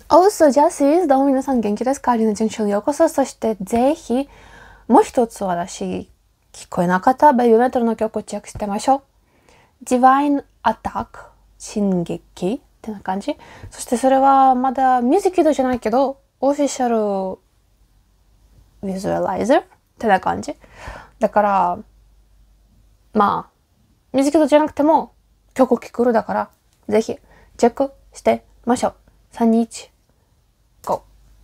おす、ジャスイズ、どうも皆さん元気ですか？アリーナジャンクションにようこそ。そしてぜひ、もう一つ私、聞こえなかったベイビーメタルの曲をチェックしてみましょう。Divine Attack、進撃ってな感じ。そしてそれはまだミュージックビデオじゃないけど、オフィシャルビジュアライザーってな感じ。だから、まあ、ミュージックビデオじゃなくても曲を聴くだから、ぜひチェックしてみましょう。3、2、1、GO。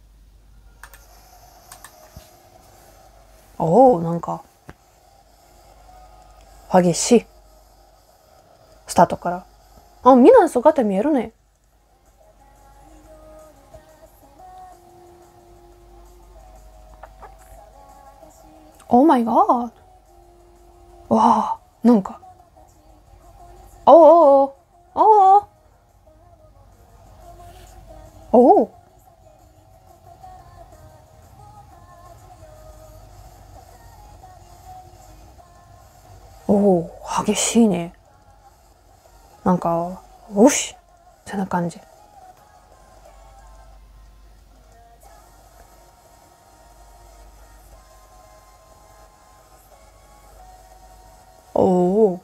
おお、なんか激しいスタートから。あ、みんなの姿見えるね。オーマイガー。わあ、なんか。おおおおおおおお、激しいね。なんか、おしってな感じ。おお。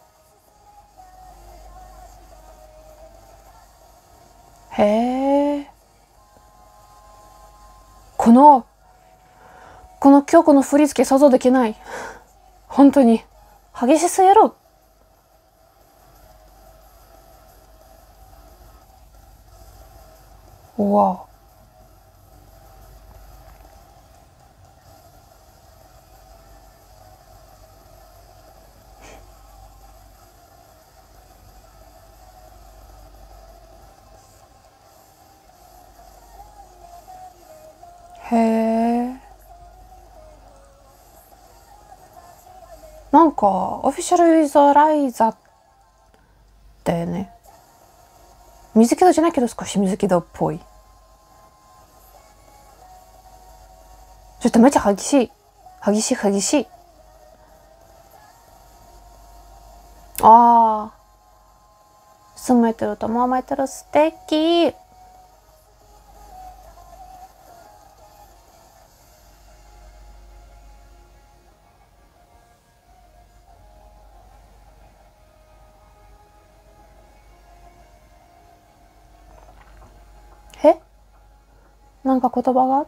へえ。この曲の振り付け想像できない。本当に。激しすぎる。わあ。へえ。なんか、オフィシャルユーザーライザーってね、水気戸じゃないけど少し水気戸っぽい。ちょっとめっちゃ激しい。激しい激しい。ああ。数メートルともうメートル素敵。え、なんか言葉があった。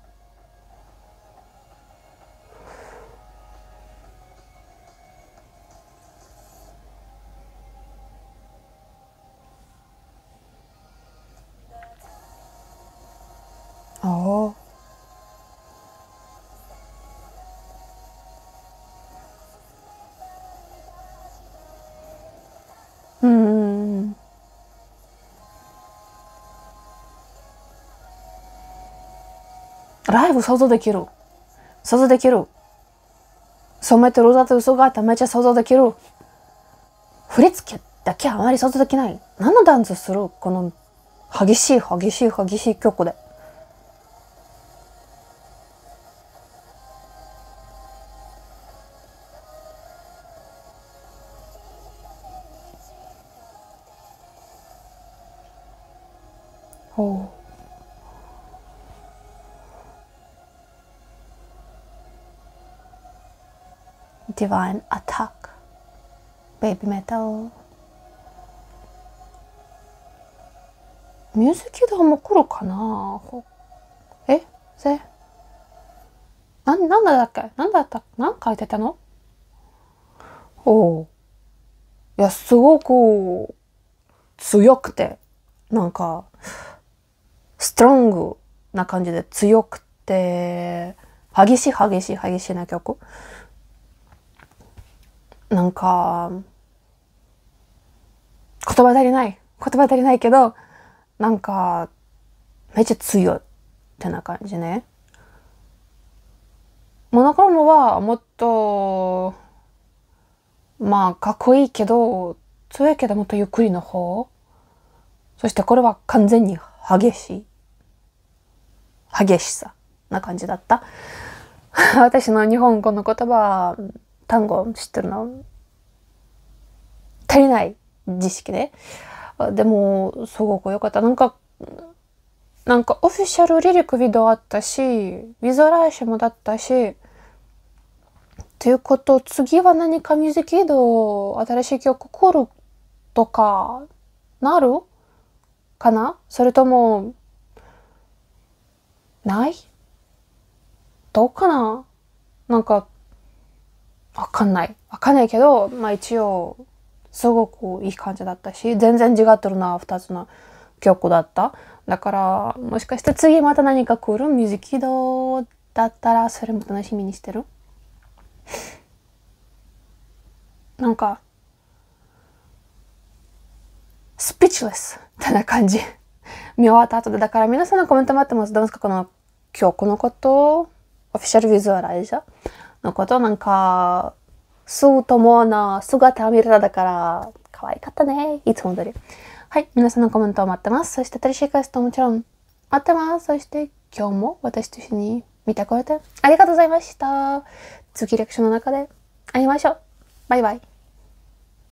ああ。うん。ライブ想像できる。想像できる。そうめってる歌って嘘があったらめっちゃ想像できる。振り付けだけあまり想像できない。何のダンスするこの激しい激しい激しい曲で。おう。Divine Attack。ベイビーメタル。ミュージックビデオも来るかな。えせなんだっけ、なんだった、なん書いてたの。おう。いや、すごく強くて、なんか、ストロングな感じで強くて、激しい激しい激しいな曲。なんか、言葉足りない。言葉足りないけど、なんか、めっちゃ強いってな感じね。モノクロームはもっと、まあ、かっこいいけど、強いけどもっとゆっくりの方。そしてこれは完全に激しい。激しさな感じだった。私の日本語の言葉、単語知ってるの足りない知識で。でも、すごく良かった。なんか、 なんかオフィシャルリリックビデオあったし、ビジュアライゼーションもだったし、ということ、次は何かミュージックビデオ、新しい曲来るとか、なるかな？それとも、ない？どうかな？なんか、わかんない。わかんないけど、まあ一応、すごくいい感じだったし、全然違ってるな、二つの曲だった。だから、もしかして次また何か来るミュージックビデオだったら、それも楽しみにしてる。なんか、スピーチレスってな感じ。見終わった後で。だから皆さんのコメント待ってます。どうですかこの曲のこと、オフィシャルビジュアライザーのこと、なんか、スーとモアな姿を見れただから、可愛かったね。いつも通り。はい。皆さんのコメントを待ってます。そして、新しいクエストもちろん待ってます。そして、今日も私と一緒に見てくれてありがとうございました。次レクションの中で会いましょう。バイバイ。